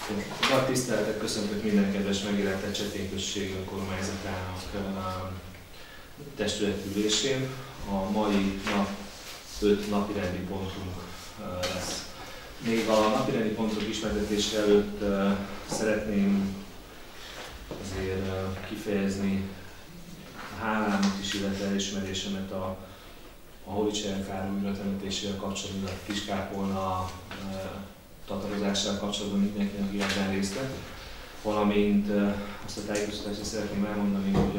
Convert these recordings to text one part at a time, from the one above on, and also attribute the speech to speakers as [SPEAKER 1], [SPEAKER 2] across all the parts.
[SPEAKER 1] Nagy tiszteletet köszöntök minden kedves megjelentett Csetény község önkormányzatának testületülésén. A mai nap 5 napirendi pontunk lesz. Még a napirendi pontok ismertetése előtt szeretném azért kifejezni a hálámat is, illetve elismerésemet a Holicser Károly újratemetésével kapcsolatban, a Kiskápolna tatarozással kapcsolatban mindenkinek ilyenben részt vett, valamint azt a tájékoztatást szeretném elmondani, hogy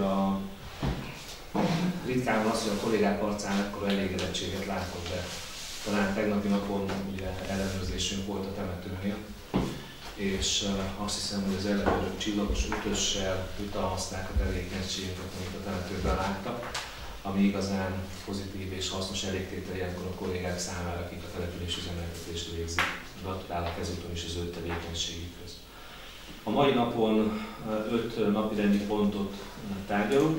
[SPEAKER 1] ritkán van az, hogy a kollégák arcán ekkora elégedettséget látok, de talán tegnapi napon ugye ellenőrzésünk volt a temetőnél, és azt hiszem, hogy az ellenőrök csillagos ötössel jutalmazták a tevékenységeket, amit a temetőben láttak, ami igazán pozitív és hasznos elégtétel ilyenkor a kollégák számára, akik a település üzemeltetést végzik. Gratulálok ezúton is az ő tevékenységükhöz. A mai napon 5 napirendi pontot tárgyalunk.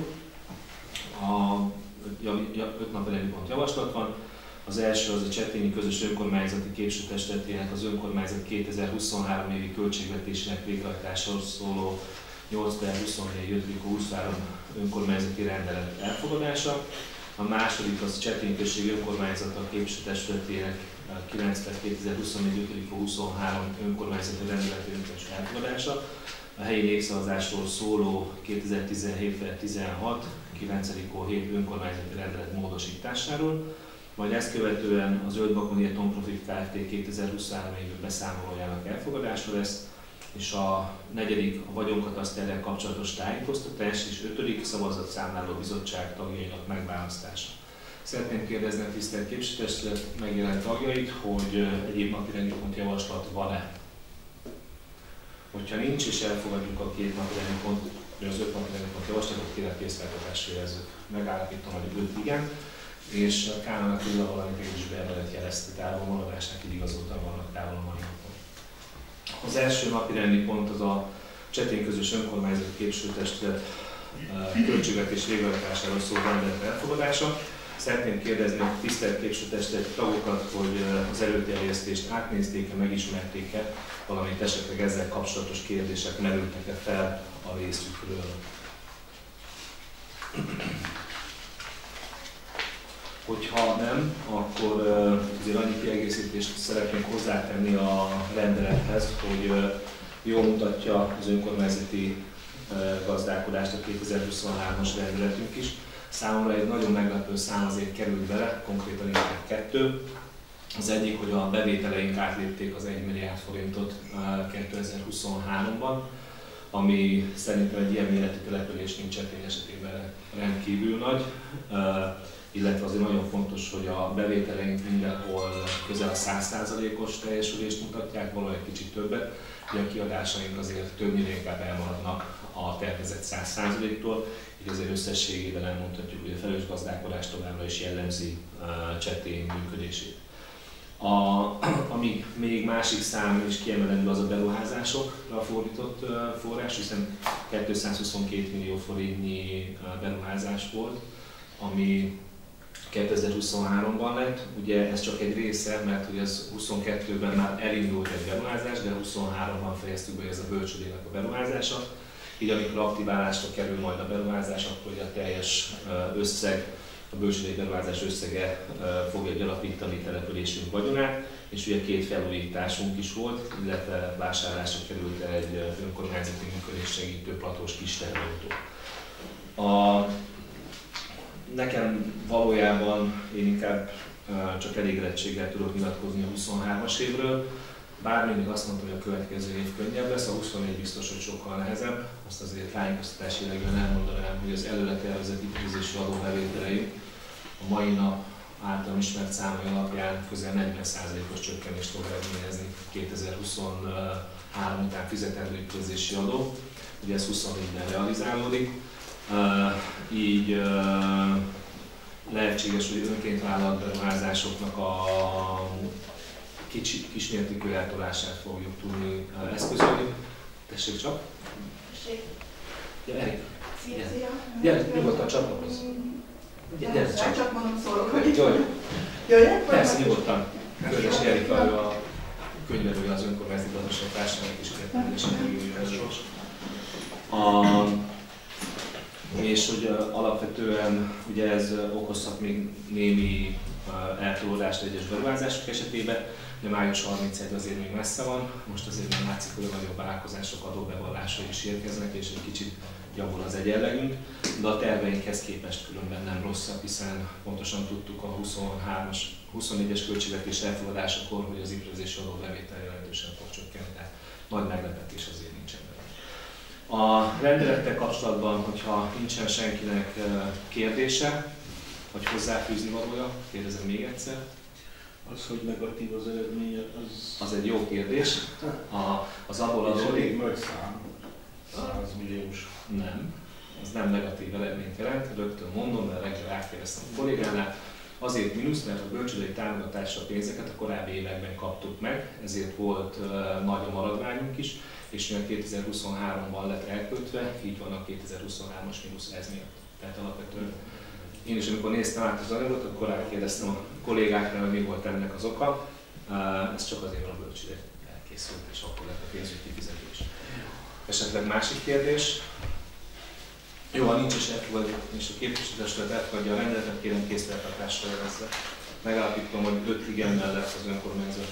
[SPEAKER 1] 5 napirendi pont javaslat van. Az első az a Csetényi Közös Önkormányzati Képzőtestületének az önkormányzat 2023 évi költségvetésének végrehajtásáról szóló 8/24/23 önkormányzati rendelet elfogadása. A második az Csetényi Község Önkormányzata Képzőtestületének 9/2024/23 önkormányzati rendeletének elfogadása. A helyi népszavazásról szóló 2017/16 9/7 önkormányzati rendelet módosításáról. Majd ezt követően a Zöld-Bakony Atomprofit Kft. 2023 évi beszámolójának elfogadása lesz, és a negyedik a vagyonkataszterrel kapcsolatos tájékoztatás, és 5. szavazatszámláló bizottság tagjainak megválasztása. Szeretném kérdezni a tisztelt képviselőtestület megjelent tagjait, hogy egyéb napirendi pont javaslat van-e. Hogyha nincs, és elfogadjuk a 2 napirendi pont, vagy az 5 napirendi pont javaslatot, kérlek készfeltartásra jelezzük. Megállapítom, hogy 5 igen, és Kálmán Attila, valamint is beemelet jelezte távolmaradásnak, így igazoltan vannak távol a mai napon. Az első napirendi pont az a Csetény Közös Önkormányzati Képviselőtestület költségvetés végrehajtásáról szóló rendelet elfogadása. Szeretném kérdezni a tisztelt képviselőtestület tagokat, hogy az előterjesztést átnézték-e, megismerték-e, valamint esetleg ezzel kapcsolatos kérdések merültek-e fel a részükről. Hogyha nem, akkor azért annyi kiegészítést szeretnék hozzátenni a rendelethez, hogy jól mutatja az önkormányzati gazdálkodást a 2023-as rendeletünk is. Számomra egy nagyon meglepő szám azért került bele, konkrétan inkább 2. Az egyik, hogy a bevételeink átlépték az 1 milliárd forintot 2023-ban, ami szerintem egy ilyen méretű település nincs Csetény esetében rendkívül nagy. Illetve azért nagyon fontos, hogy a bevételeink mindenhol közel a 100%-os teljesülést mutatják, valahol egy kicsit többet, de a kiadásaink azért többnyire inkább elmaradnak a tervezett 100%-tól, így azért összességében elmondhatjuk, hogy a felelős gazdálkodás továbbra is jellemzi Csetény működését. Ami még másik szám is kiemelendő, az a beruházásokra fordított forrás, hiszen 222 millió forintnyi beruházás volt, ami 2023-ban lett. Ugye ez csak egy része, mert ugye ez 22-ben már elindult egy beruházás, de 23-ban fejeztük be, hogy ez a bölcsődének a beruházása. Így amikor aktiválásra kerül majd a beruházás, akkor ugye a teljes összeg, a bölcsődei beruházás összege fogja gyarapítani településünk vagyonát, és ugye 2 felújításunk is volt, illetve vásárlásra került egy önkormányzati működés segítő platós kis tervautó. Nekem valójában én inkább csak elégedettséggel tudok nyilatkozni a 23-as évről, bár mindig azt mondtam, hogy a következő év könnyebb lesz, a 24 biztos, hogy sokkal nehezebb. Azt azért tájékoztatási jellegűen elmondanám, hogy az előre tervezett iparizási adóbevételeink a mai nap általam ismert számai alapján közel 40%-os csökkenést fog eredményezni 2023 után fizetendő iparizási adó. Ugye ez 24-ben realizálódik. Így lehetséges, hogy önként vállalt beruházásoknak a kismértékű eltolását fogjuk tudni eszközölni. Tessék csak! Tessék! Gyere! Gyere, nyugodtan csatlakozz! Gyere csak!
[SPEAKER 2] Csak mondom, szólok, hogy
[SPEAKER 1] jöjjön!
[SPEAKER 2] Jöjjek?
[SPEAKER 1] Persze, nyugodtan! Közös Erika, a könyvelője az önkormányzati gazdasági társaságnak és értelmezési és hogy alapvetően ugye ez okozhat még némi eltolódást egyes beruházások esetében, de május 31 azért még messze van, most azért nem látszik, hogy a nagyobb vállalkozások adóbevallásai is érkeznek, és egy kicsit javul az egyenlegünk, de a terveinkhez képest különben nem rosszak, hiszen pontosan tudtuk a 24-es költségvetés elfogadásakor, hogy az iparüzési adóbevétel jelentősen fog csökkenni, tehát nagy meglepetés azért nincsen benne. A rendelettel kapcsolatban, hogyha nincsen senkinek kérdése, vagy hozzáfűzni valója, kérdezem még egyszer.
[SPEAKER 2] Az, hogy negatív az eredménye,
[SPEAKER 1] az egy jó kérdés. Az abból
[SPEAKER 2] adódik. Elég nagy szám, 100 milliós.
[SPEAKER 1] Nem, az nem negatív eredményt jelent, rögtön mondom, mert reggel átkérdeztem a kollégánál. Azért mínusz, mert a bölcsődei támogatásra pénzeket a korábbi években kaptuk meg, ezért volt nagy a maradványunk is, és mivel 2023-ban lett elköltve, így van a 2023-as mínusz ez miatt. Tehát alapvetően én is, amikor néztem át az anyagot, akkor rákérdeztem a kollégáknál, hogy mi volt ennek az oka. Ez csak azért van a bölcsődei elkészült, és akkor lett a pénzügyi kifizetés. Esetleg másik kérdés? Jó, ha nincs is elfogadja, és a képviselőtestület elfogadja a rendeletet, kérem készfeltartásra jelezze. Megállapítom, hogy 5 igennel lesz az önkormányzat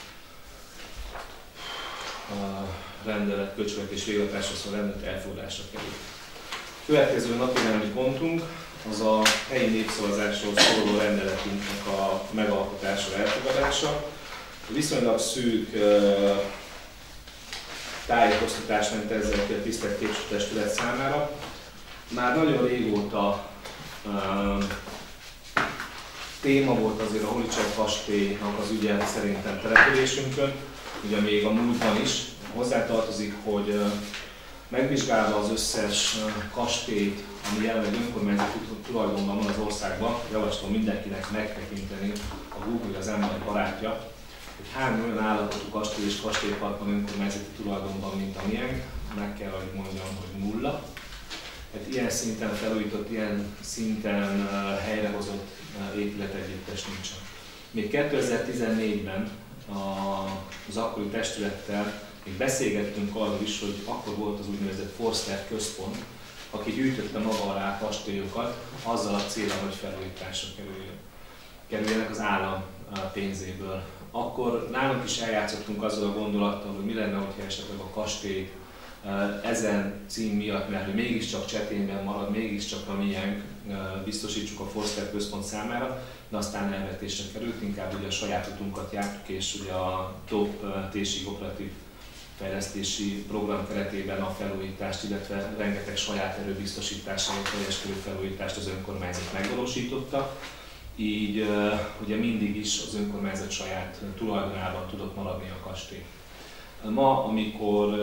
[SPEAKER 1] rendelet, költségvetés végrehajtásra szóló rendelet elfogadásra kerül. Következő napirendi pontunk az a helyi népszavazásról szóló rendeletünknek a megalkotása, elfogadása. Viszonylag szűk tájékoztatás ment ezzel ki a tisztelt képviselőtestület számára. Már nagyon régóta téma volt azért a Holicek kastélynak az ügye szerintem településünkön, ugye még a múltban is. Hozzátartozik, hogy megvizsgálva az összes kastélyt, ami jelenleg önkormányzati tulajdonban van az országban, javaslom mindenkinek megtekinteni, a Google az ember barátja, hogy hány olyan állapotú kastély és kastélypark van önkormányzati tulajdonban, mint a miénk, meg kell, hogy mondjam, hogy 0. Hát ilyen szinten felújított, ilyen szinten helyrehozott épület együttes nincsen. Még 2014-ben az akkori testülettel még beszélgettünk arról is, hogy akkor volt az úgynevezett Forster központ, aki gyűjtötte maga alá kastélyokat azzal a célra, hogy felújításra kerüljenek az állam pénzéből. Akkor nálunk is eljátszottunk azzal a gondolattal, hogy mi lenne, hogyha esetleg a kastély ezen cím miatt, mert hogy mégiscsak Csetényben marad, mégiscsak a miénk, biztosítsuk a Forster központ számára, de aztán elvetésre került, inkább ugye a saját utunkat jártuk, és ugye a TOP térség operatív fejlesztési program keretében a felújítást, illetve rengeteg saját erőbiztosításáért teljes körű felújítást az önkormányzat megvalósította. Így ugye mindig is az önkormányzat saját tulajdonában tudott maradni a kastély. Ma, amikor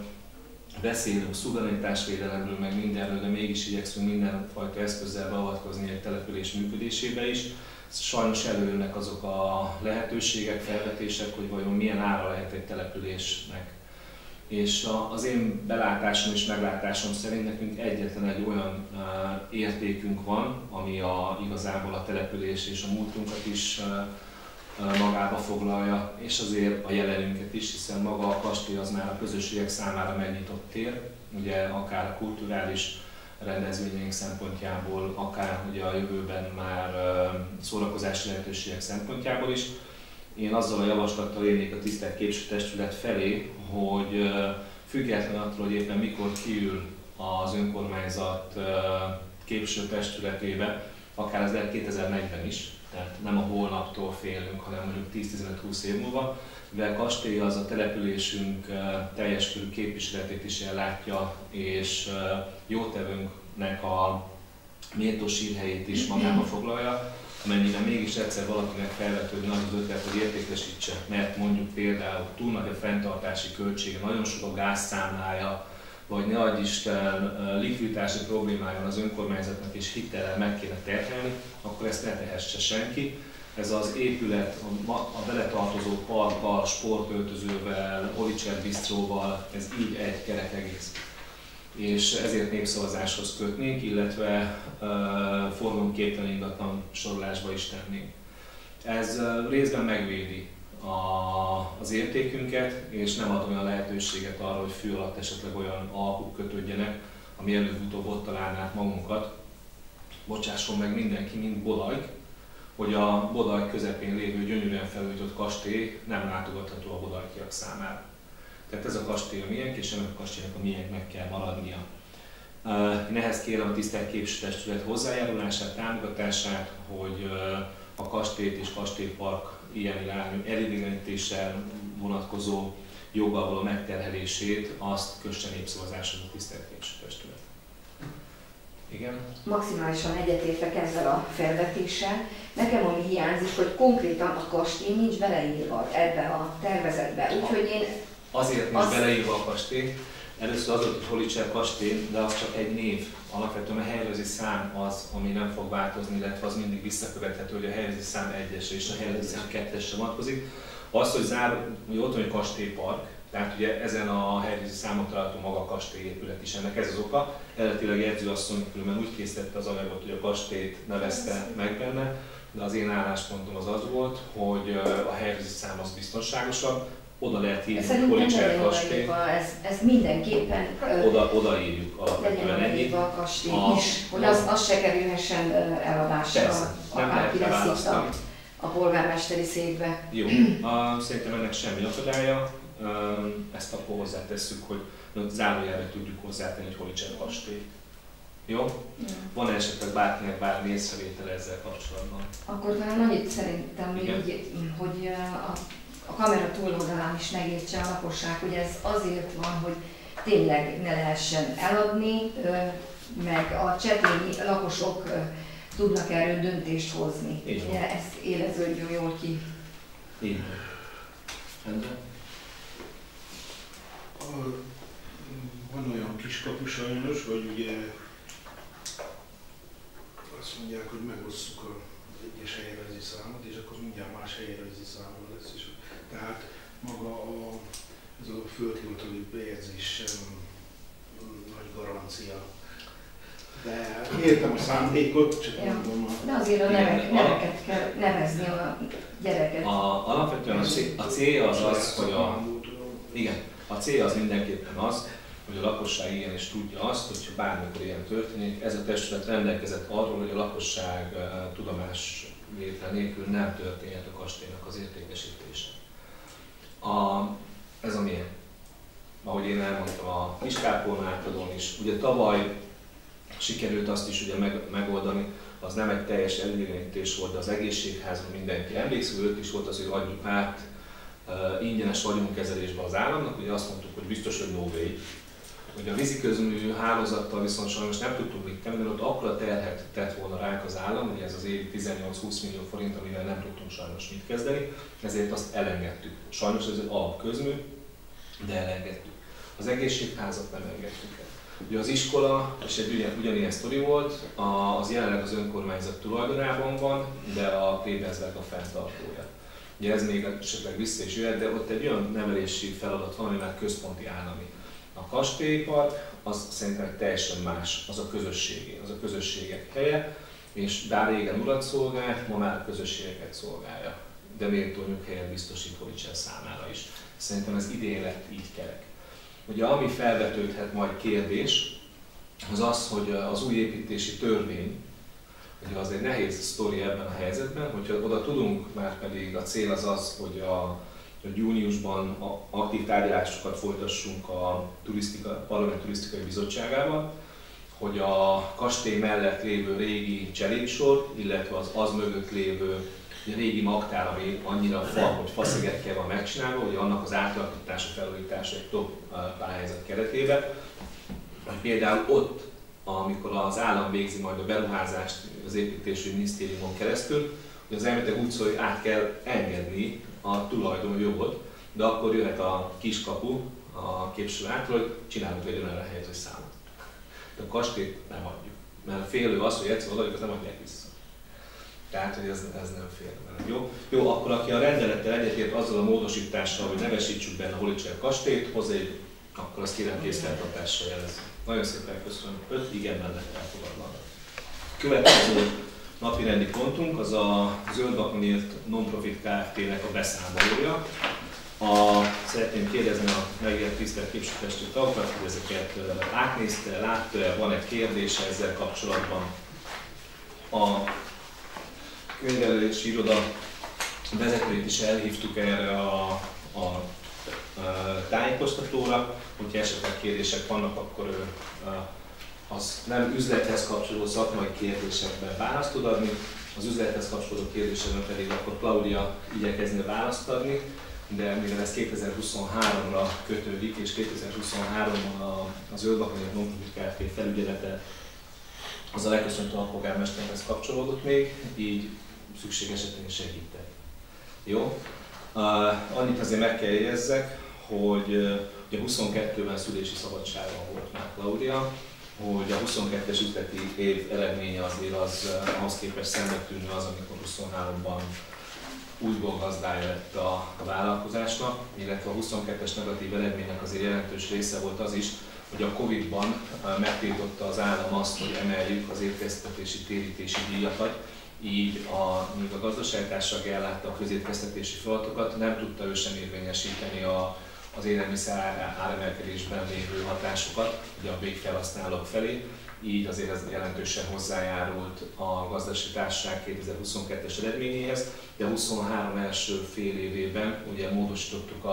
[SPEAKER 1] beszélünk szuverenitásvédelemről, meg mindenről, de mégis igyekszünk mindenfajta eszközzel beavatkozni egy település működésébe is, sajnos előjönnek azok a lehetőségek, felvetések, hogy vajon milyen ára lehet egy településnek. És az én belátásom és meglátásom szerint nekünk egyetlen egy olyan értékünk van, ami igazából a település és a múltunkat is magába foglalja, és azért a jelenünket is, hiszen maga a kastély az már a közösségek számára megnyitott tér, ugye akár a kulturális rendezvényeink szempontjából, akár ugye a jövőben már szórakozási lehetőségek szempontjából is. Én azzal a javaslattal élnék a tisztelt képviselőtestület felé, hogy független attól, hogy éppen mikor kiül az önkormányzat képviselőtestületébe, akár az lehet 2040 is, tehát nem a holnaptól félünk, hanem mondjuk 10-15-20 év múlva, mivel kastély az a településünk teljes körű képviseletét is ellátja, és jótevőnknek a méltós sírhelyét is magába foglalja, amennyiben mégis egyszer valakinek felvetődni az ötlet, hogy értékesítse, mert mondjuk például túl nagy a fenntartási költsége, nagyon sok a gázszámlája, vagy ne adj Isten likviditási problémája van az önkormányzatnak és hitellel meg kéne terhelni, akkor ezt ne tehesse senki. Ez az épület a vele tartozó parkkal, sportöltözővel, Holicek bistróval, ez így egy kerek egész. És ezért népszavazáshoz kötnénk, illetve forgalomképtelen ingatlan sorolásba is tennénk. Ez részben megvédi az értékünket, és nem ad olyan lehetőséget arra, hogy fű alatt esetleg olyan alkuk kötődjenek, ami előbb-utóbb ott találnák magunkat. Bocsásson meg mindenki, mint Bodajk, hogy a Bodajk közepén lévő gyönyörűen felújított kastély nem látogatható a bodajkiak számára. Tehát ez a kastély a miénk, és ennek a kastélynak a miénknek kell maradnia. Én ehhez kérem a tisztelt képviselőtestület hozzájárulását, támogatását, hogy a kastélyt és kastélypark ilyen irányú elidegenítéssel vonatkozó joggal való megterhelését, azt kösse népszavazásra a tisztelt képviselőtestület. Igen?
[SPEAKER 3] Maximálisan egyetértek ezzel a felvetéssel. Nekem ami hiányzik, hogy konkrétan a kastély nincs beleírva ebbe a tervezetbe. Úgyhogy én
[SPEAKER 1] azért nincs beleírva a kastély. Először az, hogy Holicser kastély, de az csak egy név. Alapvetően a helyrajzi szám az, ami nem fog változni, illetve az mindig visszakövethető, hogy a helyrajzi szám 1-es és a helyrajzi szám 2-esre vonatkozik. Az, hogy ott van egy kastélypark, tehát ugye ezen a helyrajzi számon található maga a kastélyépület is, ennek ez az oka. Eredetileg jegyzőasszony különben úgy készítette az anyagot, hogy a kastélyt nevezte meg benne, de az én álláspontom az volt, hogy a helyrajzi szám az biztonságosabb, oda lehet írni a Holicser kastély.
[SPEAKER 3] Ez mindenképpen
[SPEAKER 1] odaírjuk alapvetően ennyi.
[SPEAKER 3] A kastély is, hogy az se kerülhessen eladásra, akárki lesz itt a polgármesteri székbe.
[SPEAKER 1] Jó, szerintem ennek semmi akadálya. Ezt akkor hozzátesszük, hogy zárójelbe tudjuk hozzátenni, hogy Holicser kastély. Jó? Van esetleg bárkinek bármi észrevétele ezzel kapcsolatban?
[SPEAKER 3] Akkor talán annyit szerintem így, hogy a kamera túloldalán is megértse a lakosság, hogy ez azért van, hogy tényleg ne lehessen eladni, meg a csetényi lakosok tudnak erről döntést hozni. Ugye ez éleződjön jól ki.
[SPEAKER 1] Így.
[SPEAKER 2] Van olyan kiskapu sajnos, vagy ugye azt mondják, hogy megosszuk az egyes helyrajzi számot, és akkor mindjárt más helyrajzi számon lesz is. Tehát maga ez a földhivatali bejegyzés sem nagy garancia. De értem a szándékot, csak mondom.
[SPEAKER 3] De azért a neveket kell nevezni a gyereket.
[SPEAKER 1] Alapvetően a célja az, hogy a célja az mindenképpen az, hogy a lakosság ilyen is tudja azt, hogy bármikor ilyen történik, ez a testület rendelkezett arról, hogy a lakosság tudomás vétel nélkül nem történhet a kastélynak az értékesítése. Ez a milyen? Ahogy én elmondtam a Kiskápolna átadón is, ugye tavaly sikerült azt is ugye megoldani, az nem egy teljes elidegenítés volt, de az egészségházban mindenki emlékszik, ők is volt az, hogy adjuk át ingyenes vagyonkezelésbe az államnak, ugye azt mondtuk, hogy biztos, hogy no way. Ugye a víziközmű hálózattal viszont sajnos nem tudtunk mit tenni, mert ott akkora terhet tett volna ránk az állam, ugye ez az évi 18-20 millió forint, amivel nem tudtunk sajnos mit kezdeni, ezért azt elengedtük. Sajnos ez egy alapközmű, de elengedtük. Az egészségházat nem engedtük el. Ugye az iskola, és egy ugyanilyen sztori volt, az jelenleg az önkormányzat tulajdonában van, de a Klebensberg a fenntartója. Ugye ez még esetleg vissza is jöhet, de ott egy olyan nevelési feladat van, ami már központi állami. A kastélypark az szerintem egy teljesen más, az a közösségé, az a közösségek helye, és bár régen urat szolgált, ma már a közösségeket szolgálja, de méltó nyughelyet biztosít Holicser számára is. Szerintem ez idén lett így kerek. Ugye ami felvetődhet majd kérdés, az az, hogy az új építési törvény, ugye az egy nehéz sztori ebben a helyzetben, hogyha oda tudunk, már pedig a cél az az, hogy júniusban aktív tárgyalásokat folytassunk a Parlament Turisztikai Bizottságával, hogy a kastély mellett lévő régi cserépsor, illetve az mögött lévő régi magtár, ami annyira fa, hogy faszegekkel van megcsinálva, hogy annak az átalakítása, felújítása egy top pályázat keretében, hogy például ott, amikor az állam végzi majd a beruházást az építési minisztériumon keresztül, hogy az elméletileg úgy szól, hogy át kell engedni a tulajdonjogot, de akkor jöhet a kiskapu a képviselő által, hogy csinálunk egy olyan helyező számot. De a kastélyt nem adjuk, mert félő az, hogy egyszer odaadjuk, azt nem adják vissza. Tehát, hogy ez nem fér. Jó, akkor aki a rendelettel egyetért azzal a módosítással, hogy nevesítsük benne a Holicser kastélyt, hozzájuk, akkor azt kérem készfeltartással jelezni. Nagyon szépen köszönöm. 5 igen mellett elfogadva. Következő napirendi pontunk az a Zöld Vakon írt Non-Profit Kft-nek a beszámolója. Szeretném kérdezni a megért tisztelt képviselőtestület tagokat, hogy ezeket átnézte, látta, van-e kérdése ezzel kapcsolatban. A könyvelési iroda vezetőjét is elhívtuk erre a tájékoztatóra, hogyha esetleg kérdések vannak, akkor ő az nem üzlethez kapcsolódó szakmai kérdésekben választ tud adni, az üzlethez kapcsolódó kérdésekben pedig akkor Klaudia igyekezni választ adni, de mivel ez 2023-ra kötődik, és 2023-ban a Zöld Vakon írt Non-Profit Kft. Felügyelete az a leköszöntő alpolgármesterhez kapcsolódott még, így szükség esetén segítek. Jó? Annyit azért meg kell jegyezzek, hogy ugye 22-ben szülési szabadságon volt már Klaudia, hogy a 22-es üzleti év eredménye azért az ahhoz képest szembetűnő az, amikor 23-ban újból gazdája lett a vállalkozásnak, illetve a 22-es negatív eredménynek azért jelentős része volt az is, hogy a Covid-ban megtiltotta az állam azt, hogy emeljük az étkeztetési térítési díjakat, így míg a gazdaságtársaság ellátta a közétkeztetési feladatokat, nem tudta ő sem érvényesíteni az élelmiszer áremelkedésben lévő hatásokat ugye a végfelhasználók felé, így azért ez jelentősen hozzájárult a gazdaságtársaság 2022-es eredményéhez, de a 23 első fél évében ugye módosítottuk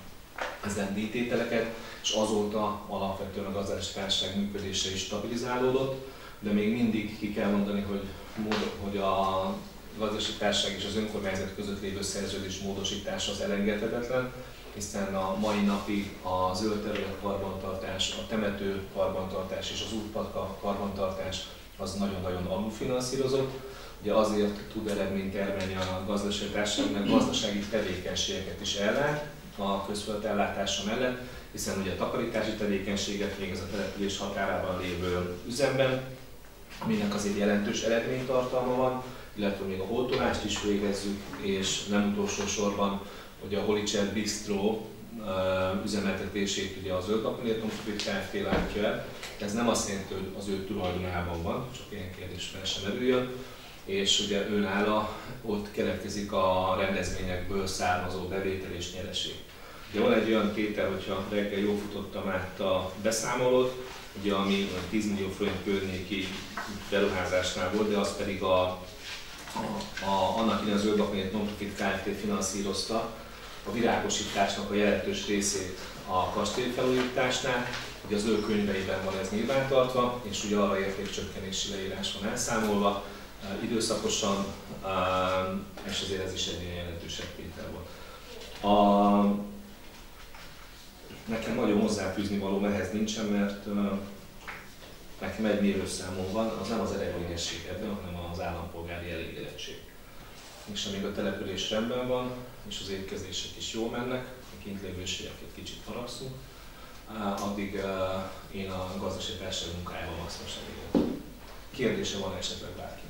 [SPEAKER 1] ezen díjtételeket, és azóta alapvetően a gazdaságtársaság működése is stabilizálódott, de még mindig ki kell mondani, hogy a gazdaságtársaság és az önkormányzat között lévő szerződés módosítása az elengedhetetlen, hiszen a mai napig a zöld terület karbantartás, a temető karbantartás és az útpatka karbantartás az nagyon-nagyon alulfinanszírozott. Ugye azért tud eredményt termelni a gazdaságtársaság, mert gazdasági tevékenységeket is ellát a közföld ellátása mellett, hiszen ugye a takarítási tevékenységet végez a település határában lévő üzemben, aminek azért jelentős eredménytartalma van, illetve még a holtolást is végezzük, és nem utolsó sorban hogy a Holicser Bistro üzemeltetését ugye a Zöld Vakon írt Non-Profit Kft. Látja el. Ez nem azt jelenti, hogy az ő tulajdonában van, csak ilyen kérdés fel sem merüljön, és ugye őnála ott keletkezik a rendezvényekből származó bevétel és nyereség. Ugye van egy olyan tétel, hogyha reggel jól futottam át a beszámolót, ugye ami 10 millió forint környéki beruházásnál volt, de az pedig annak idején a Zöld Vakon írt Non-Profit Kft. Finanszírozta a virágosításnak a jelentős részét a kastélyfelújításnál. Ugye az ő könyveiben van ez nyilvántartva, és ugye arra értékcsökkenési leírás van elszámolva időszakosan, és azért ez is egy ilyen jelentősebb tétel volt. Nekem nagyon hozzáfűzni való ehhez nincsen, mert nekem egy mérőszámom van, az nem az eredményesség ebben, hanem az állampolgári elégedettség. És amíg a település rendben van, és az étkezések is jól mennek, a kint lévőségeket kicsit haragszunk, addig én a gazdaságtársaság munkájában maximum elégedett. Kérdése van esetleg bárkinek?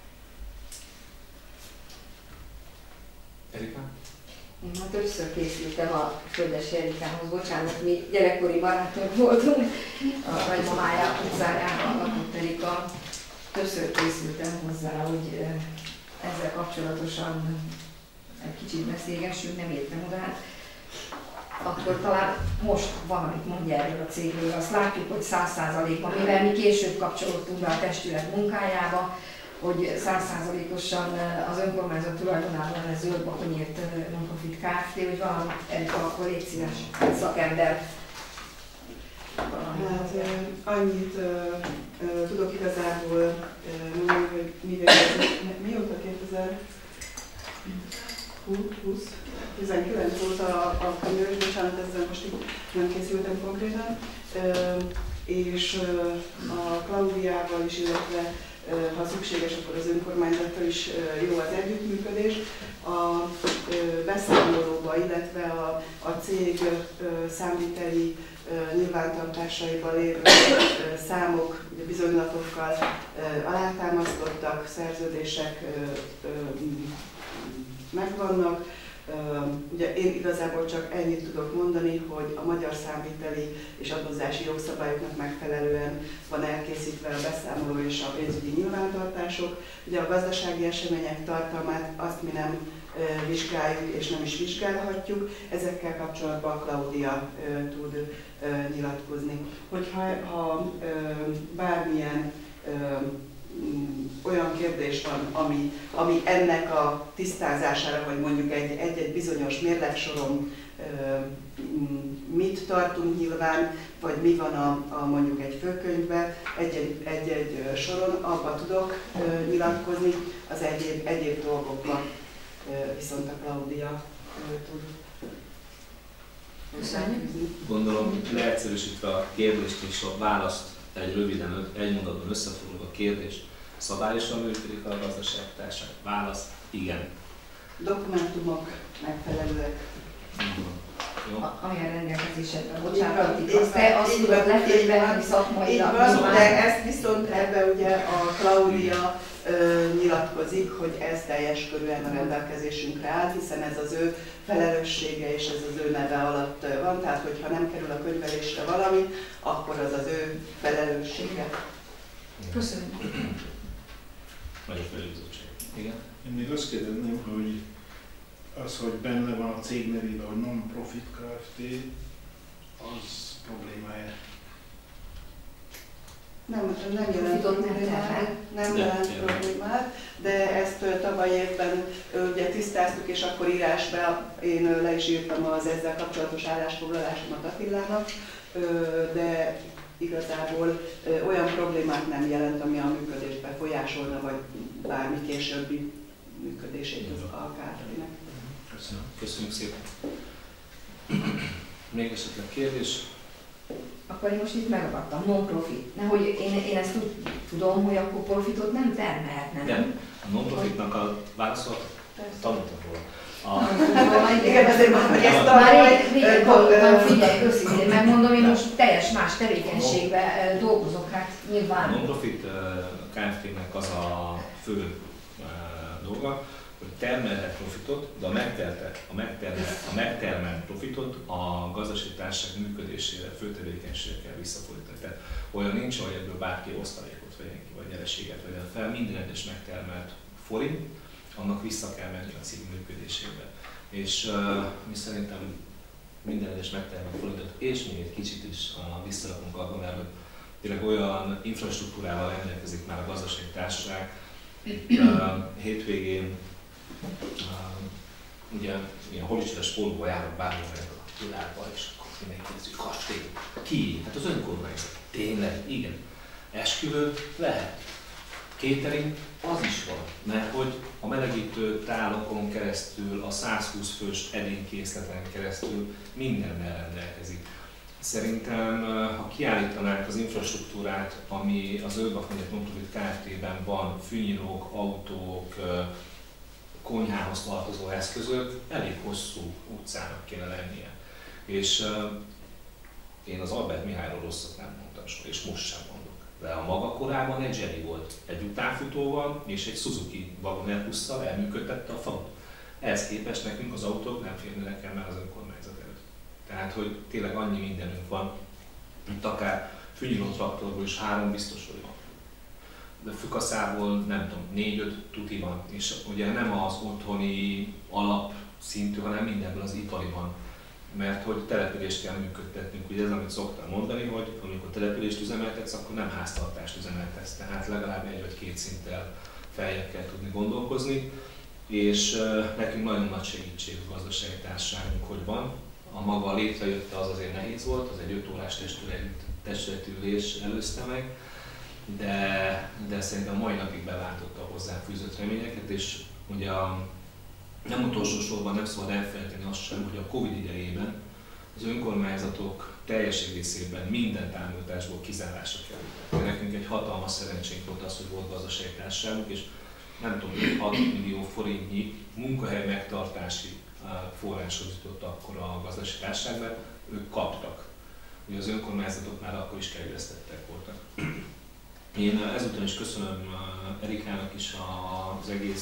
[SPEAKER 1] Erika?
[SPEAKER 3] Én már többször készültem a Földesi Erikához, bocsánat, mi gyerekkori barátok voltunk, a nagymamája utcájában lakott Erika. Többször készültem hozzá, hogy ezzel kapcsolatosan egy kicsit beszélgessünk, nem értem oda. Akkor talán most van, amit mondja erről a cégről. Azt látjuk, hogy 100%-ban, mivel mi később kapcsolódtunk be a testület munkájába, hogy 100%-osan az önkormányzat tulajdonában ez Zöld Vakon írt Non-Profit Kft., hogy valamit Erika, akkor légy szíves, szakember.
[SPEAKER 4] Hát annyit tudok igazából mondani, hogy mióta 2019 óta a könyvös, bocsánat, ezzel most így nem készültem konkrétan, és a Klaudiával is, illetve ha szükséges, akkor az önkormányzattal is jó az együttműködés. A beszámolóba, illetve a cég számviteli nyilvántartásaiban lévő számok bizonylatokkal alátámasztottak, szerződések megvannak. Ugye én igazából csak ennyit tudok mondani, hogy a magyar számviteli és adózási jogszabályoknak megfelelően van elkészítve a beszámoló és a pénzügyi nyilvántartások. Ugye a gazdasági események tartalmát azt mi nem vizsgáljuk és nem is vizsgálhatjuk. Ezekkel kapcsolatban a Klaudia tud nyilatkozni. Hogyha bármilyen olyan kérdés van, ami ennek a tisztázására, vagy mondjuk egy bizonyos mérlegsoron mit tartunk nyilván, vagy mi van mondjuk egy főkönyvben, egy soron, abba tudok nyilatkozni, az egyéb dolgokban viszont a Klaudia tud.
[SPEAKER 1] Gondolom, leegyszerűsítve a kérdést és a választ egy mondatban összefoglalva a kérdés. Szabályosan működik a gazdaságtársaság? Válasz, igen.
[SPEAKER 4] Dokumentumok megfelelőek.
[SPEAKER 3] Ami a rendelkezésekben, bocsánat, te azt tudod lefényben szakmailag.
[SPEAKER 4] De ezt viszont ebben ugye a Klaudia nyilatkozik, hogy ez teljes körűen a rendelkezésünkre áll, hiszen ez az ő felelőssége és ez az ő neve alatt van, tehát hogyha nem kerül a könyvelésre valami, akkor az az ő felelőssége.
[SPEAKER 3] Köszönöm.
[SPEAKER 1] Magyar Felügyelőség. Igen?
[SPEAKER 2] Én még azt kérdezném, hogy hogy benne van a cég nevében, hogy non-profit Kft. Az problémája.
[SPEAKER 4] Nem jelent problémát, de ezt tavaly évben ugye tisztáztuk, és akkor írásban én le is írtam az ezzel kapcsolatos állásfoglalásomat Attilának, de igazából olyan problémát nem jelent, ami a működést befolyásolna, vagy bármi későbbi működését az a Kft-nek.
[SPEAKER 1] Köszönöm. Köszönjük szépen. Még esetleg kérdés?
[SPEAKER 3] Akkor én most itt megadtam, non-profit. Nehogy én ezt tudom, hogy akkor profitot nem termelhetnek.
[SPEAKER 1] Nem. A non-profitnak a válaszolat tanultam róla.
[SPEAKER 4] Igen, azért mondom, hogy ezt
[SPEAKER 3] régen tanultam, figyelj, őszintén megmondom, én most teljes más tevékenységben dolgozok, hát nyilván.
[SPEAKER 1] A non-profit Kft-nek az a fő dolga, hogy termelhet profitot, de a megtermelt profitot a gazdasági társaság működésére, főtevékenységre kell visszafordítani. Tehát olyan nincs, hogy ebből bárki osztalékot vegyen ki, vagy nyereséget vegyen fel. Minden egyes megtermelt forint, annak vissza kell menni a cég működésébe. És mi szerintem minden egyes megtermelt forintot, és még egy kicsit is visszarakunk abban, mert tényleg olyan infrastruktúrával rendelkezik már a gazdasági társaság. Hétvégén ugye ilyen holicsides pólóba járok bármilyen a világban, és akkor mindenki kérdezi, hogy kastély. Ki? Hát az önkormányzat. Tényleg? Igen. Esküvő? Lehet. Catering? Az is van, mert hogy a melegítő tálokon keresztül, a 120 fős edénykészleten keresztül mindennel rendelkezik. Szerintem, ha kiállítanánk az infrastruktúrát, ami az Örbach megyei non-profit Kft-ben van, fűnyírók, autók, konyhához tartozó eszközök, elég hosszú utcának kéne lennie. És én az Albert Mihályról rosszat nem mondtam soha, és most sem mondok. De a maga korában egy zseni volt, egy utánfutóval és egy Suzuki vagonerbusszal elműködtette a falut. Ehhez képest nekünk az autók nem férnének el már az önkormányzat előtt. Tehát, hogy tényleg annyi mindenünk van, mint akár fűnyíró traktorból is 3 biztos, hogy van. De fükaszából nem tudom, 4-5 tuti van, és ugye nem az otthoni alapszintű, hanem mindenből az ipari van. Mert hogy települést kell működtetnünk, ugye ez amit szoktam mondani, hogy amikor települést üzemeltetsz, akkor nem háztartást üzemeltetsz, tehát legalább 1 vagy 2 szinttel feljebb kell tudni gondolkozni, és nekünk nagyon nagy segítség a gazdasági társaságunk, hogy van. A maga létrejötte az azért nehéz volt, az egy 5 órás testületülés előzte meg, de szerintem mai napig beváltotta a hozzáfűzött reményeket, és ugye nem utolsó sorban nem szabad elfelejteni azt sem, hogy a Covid idejében az önkormányzatok teljes egészében minden támogatásból kizárásra kerültek. Nekünk egy hatalmas szerencsénk volt az, hogy volt gazdasági társaságunk, és nem tudom, 6 millió forintnyi munkahely megtartási forráshoz jutott akkor a gazdasági társaságban, ők kaptak. Ugye az önkormányzatok már akkor is kerüleztettek voltak. Én ezután is köszönöm Erikának is az egész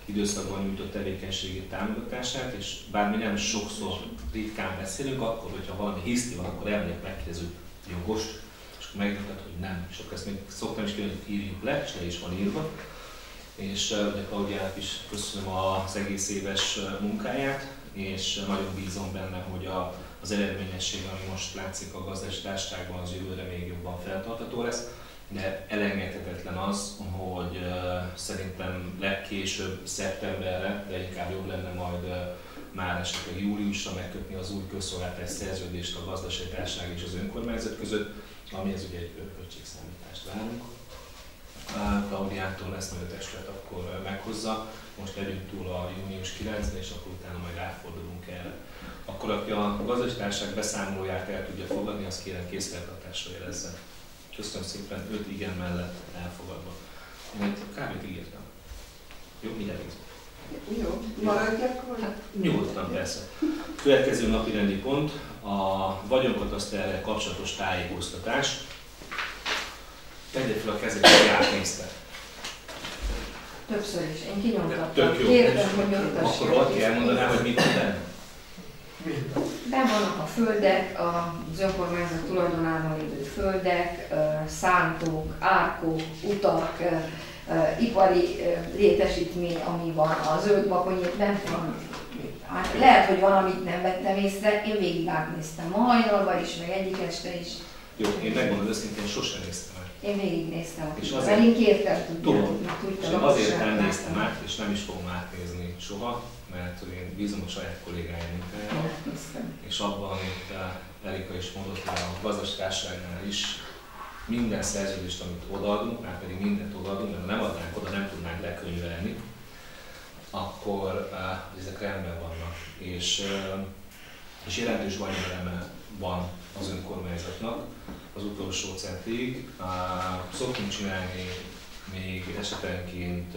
[SPEAKER 1] időszakban nyújtott tevékenységét, támogatását, és bár mi nem sokszor ritkán beszélünk, akkor, hogyha valami hiszti van, akkor elmegyek, megkérdezünk, jogos, és akkor megmutat, hogy nem. És akkor ezt még szoktam is kérni, hogy írjuk le, és le is van írva. És ugye Klaudiának is köszönöm az egész éves munkáját, és nagyon bízom benne, hogy az eredményesség, ami most látszik a gazdasági társaságban, az jövőre még jobban feltartató lesz. De elengedhetetlen az, hogy szerintem legkésőbb szeptemberre, de inkább jobb lenne majd már esetleg júliusra megkötni az új közszolgáltatás szerződést a gazdasági társaság és az önkormányzat között, amihez ugye egy költségszámítást várunk. Klaudiától lesz majd a testület, akkor meghozza. Most legyünk túl a június 9-re, és akkor utána majd ráfordulunk erre. Akkor aki a gazdasági társaság beszámolóját el tudja fogadni, azt kérem készfeltartásra jelezze. Köszönöm szépen, 5 igen mellett elfogadva. Én itt a kávét ígértem. Jó, mindjárt nézzük.
[SPEAKER 4] Jó, maradj akkor?
[SPEAKER 1] Hát, nyugodtan persze. Következő napi rendi pont a vagyonkataszterrel kapcsolatos tájékoztatás. Tegye fel a kezét, hogy átnézte.
[SPEAKER 3] Többször is, én kinyomtattam.
[SPEAKER 1] Tök jó.
[SPEAKER 3] Kértem, hogy nyomtass.
[SPEAKER 1] Akkor valaki elmondaná, hogy mit minden?
[SPEAKER 3] Ben vannak a földek, az önkormányzat tulajdonában lévő földek, szántók, árkok, utak, ipari létesítmény, ami van, a zöld bakony, nem van. Hát lehet, hogy van, amit nem vettem észre, én végig átnéztem ma hajnalban is, meg egyik este is.
[SPEAKER 1] Jó, én megmondom őszintén, sosem néztem át.
[SPEAKER 3] Én végignéztem.
[SPEAKER 1] És
[SPEAKER 3] azért én kértem,
[SPEAKER 1] tudom, és én azért nem
[SPEAKER 3] látni.
[SPEAKER 1] néztem át, és nem is fogom átnézni soha, mert én bízom a saját kollégáim munkájába, és abban, amit Erika is mondott, hogy a gazdaságtársaságnál is minden szerződést, amit odaadunk, már pedig mindent odaadunk, mert ha nem adnánk oda, nem tudnánk lekönyvelni, akkor ezek rendben vannak. És jelentős vagyoneleme van az önkormányzatnak az utolsó centig. Szoktunk csinálni még esetenként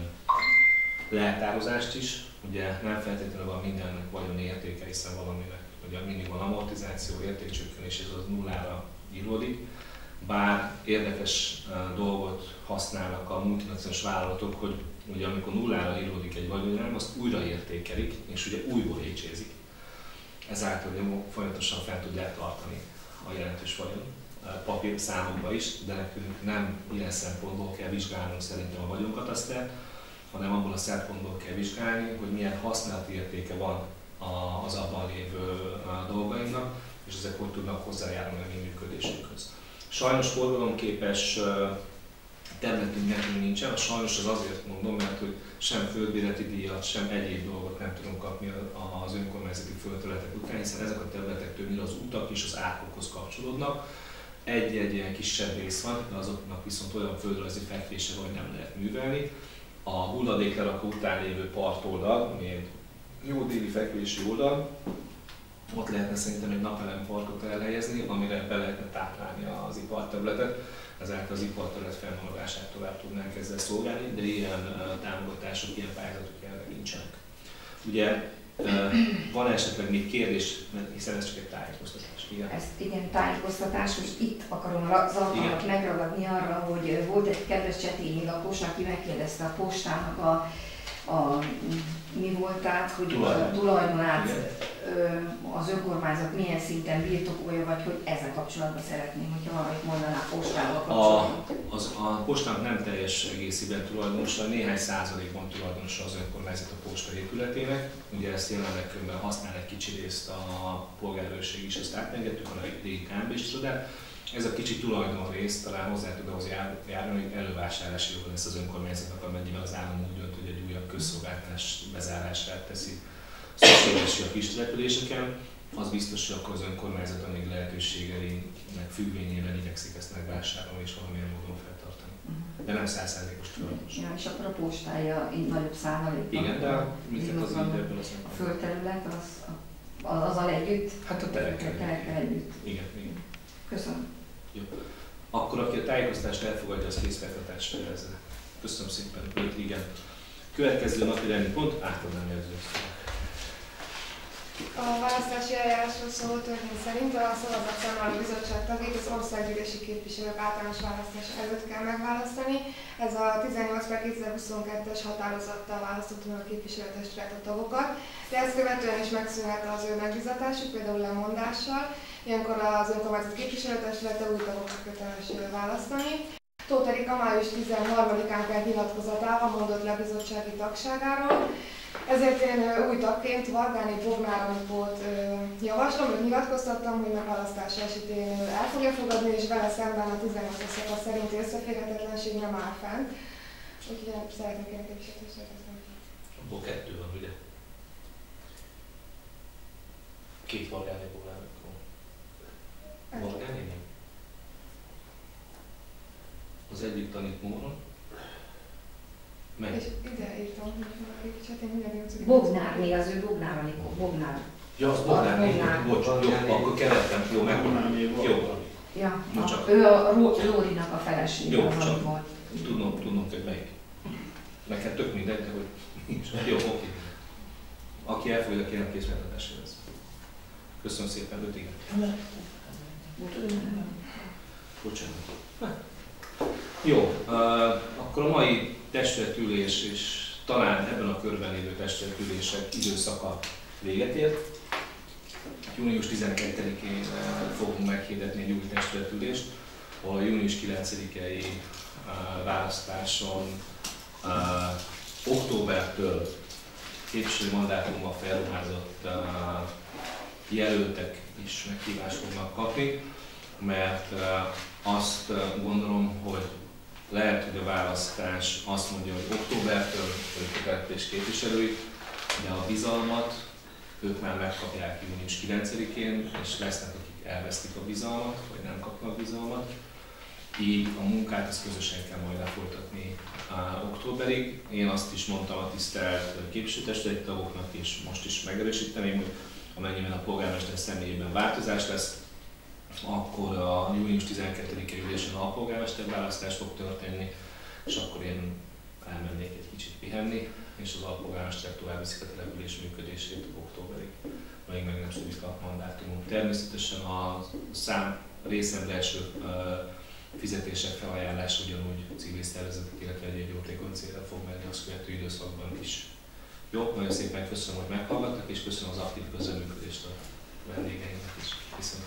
[SPEAKER 1] leltározást is. Ugye nem feltétlenül van mindennek vagyon értéke, hiszen valaminek ugye mindig van amortizáció, értékcsökkenés, és az nullára íródik. Bár érdekes dolgot használnak a multinacionális vállalatok, hogy ugye amikor nullára íródik egy vagyonelem, azt újra értékelik, és ugye újból hécsézik. Ezáltal ugye folyamatosan fel tudják tartani a jelentős vagyon papírszámokba is, de nekünk nem ilyen szempontból kell vizsgálnunk szerintem a vagyonkatasztert, hanem abból a szempontból kell vizsgálni, hogy milyen használati értéke van az abban lévő dolgainknak, és ezek hogy tudnak hozzájárulni a mi működésünkhöz. Sajnos forgalomképes területünk nekünk nincsen, sajnos az azért mondom, mert hogy sem földbérleti díjat, sem egyéb dolgot nem tudunk kapni az önkormányzati földterületek után, hiszen ezek a területek többnyire az utak és az árkokhoz kapcsolódnak. Egy-egy ilyen kisebb rész van, de azoknak viszont olyan földrajzi fekvése, hogy nem lehet művelni. A hulladéklerakó után lévő partoldal, ami egy jó déli fekvési oldal, ott lehetne szerintem egy napelemparkot elhelyezni, amire be lehetne táplálni az iparterületet, ezáltal az iparterület fennmaradását tovább tudnánk ezzel szolgálni, de ilyen támogatások, ilyen pályázatok jelenleg nincsenek. Ugye van esetleg még kérdés, hiszen ez csak egy tájékoztatás. Igen.
[SPEAKER 3] Ezt igen, tájékoztatás, most itt akarom az alkalmat megragadni arra, hogy volt egy kedves csetényi lakos, aki megkérdezte a postának mi voltát, hogy a tulajdonát az önkormányzat milyen szinten birtokolja, vagy hogy ezzel kapcsolatban szeretném, hogyha valamit mondaná a postával kapcsolatban.
[SPEAKER 1] A postának nem teljes egészében tulajdonosa, néhány százalékban tulajdonosa az önkormányzat a posta épületének. Ugye ezt jelenleg használ egy kicsi részt a polgárőrség is, ezt átengedtük, a régi KMB-s irodát. Ez a kicsi tulajdonrész talán hozzá tud ahhoz járni, hogy elővásárlási joga lesz az önkormányzatnak, amennyiben az állam úgy dönt, hogy egy újabb közszolgáltatás bezárását teszi szükségesé a kis településeken. Az biztos, hogy akkor az önkormányzat még lehetőségeinek függvényében igyekszik ezt megvásárolni és valamilyen módon feltartani. De nem 100%-os tulajdonos.
[SPEAKER 3] Ja, és akkor a postája így nagyobb százalékban.
[SPEAKER 1] Igen, de mindent az időből az
[SPEAKER 3] a földterület azzal együtt?
[SPEAKER 1] Hát a terekkel
[SPEAKER 3] együtt.
[SPEAKER 1] Igen.
[SPEAKER 3] Köszönöm.
[SPEAKER 1] Jó. Akkor aki a tájékoztatást elfogadja, az készfeltartásra jelezze. Köszönöm szépen, igen. Következő napi rendi pont, átadnám jelzőt.
[SPEAKER 5] A választási eljárásról szóló törvény szerint a szavazatszámláló bizottság tagjait az országgyűlési képviselők általános választása előtt kell megválasztani. Ez a 18/2022-es határozattal választottuk meg a képviselőtestület a tagokat, de ezt követően is megszűnhet az ő megbízatásuk, például lemondással. Ilyenkor az önkormányzat képviselőtestülete új tagokat köteles választani. Tóth Erika május 13-án kell nyilatkozatával mondott le a bizottsági tagságáról. Ezért én új tagként Vargáni Bognár Anikót javaslom, hogy nyilatkoztattam, hogy megválasztása esetén el fogja fogadni, és vele szemben a 18-as szakasz szerinti összeférhetetlenség nem áll fent. Úgyhogy szeretnék kérni képviselőtestületet.
[SPEAKER 1] Abból 2 van, ugye? 2 Vargáni Bognár Anikó. Vargáni? Az egyik tanítmóron.
[SPEAKER 5] És ide írtam, hogy a képviselőt, én mindjárt
[SPEAKER 3] Bognár, mi az ő Bognár Anikó? Bognár.
[SPEAKER 1] Ja, az Bognár, bocs, jó, akkor kevertem, jó, megvan. Jó.
[SPEAKER 3] Ja, ő a Lórinak a felesége.
[SPEAKER 1] Jó, csak tudnom, hogy melyik. Nekem tök mindegy, de hogy nincs. Jó, oké. Aki elfogadja, kérem készfeltartásra lesz. Köszönöm szépen, 5 igen. Bocsánat. Jó, akkor a mai testületülés és talán ebben a körben lévő testületülések időszaka véget ért. Június 12-én fogunk meghirdetni egy új testületülést, ahol a június 9-i választáson októbertől képviselő mandátummal felruházott jelöltek is meghívást fognak kapni, mert azt gondolom, hogy lehet, hogy a választás azt mondja, hogy októbertől önkormányzati képviselői, de a bizalmat ők már megkapják június 9-én, és lesznek, akik elvesztik a bizalmat, vagy nem kapnak bizalmat. Így a munkát ezt közösen kell majd lefolytatni októberig. Én azt is mondtam a tisztelt képviselőtestületi tagoknak, és most is megerősíteném, hogy amennyiben a polgármester személyében változás lesz, akkor a június 12-i ülésen a polgármester választás fog történni, és akkor én elmennék egy kicsit pihenni, és az alpolgármester tovább viszik a település működését októberig, még meg nem szűnik a mandátumunk. Természetesen a részemre első fizetések felajánlása ugyanúgy civil szervezetek, illetve egy jótékony célra fog menni azt követő időszakban is. Jó, nagyon szépen köszönöm, hogy meghallgattak, és köszönöm az aktív közreműködést a vendégeimnek is. Viszont